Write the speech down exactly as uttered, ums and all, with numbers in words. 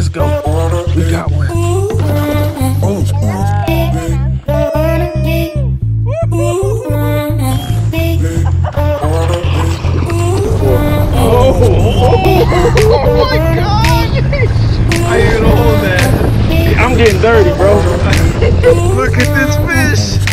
Let's go. We got one. Oh, oh my God! How you gonna hold that? I'm getting dirty, bro. Look at this fish.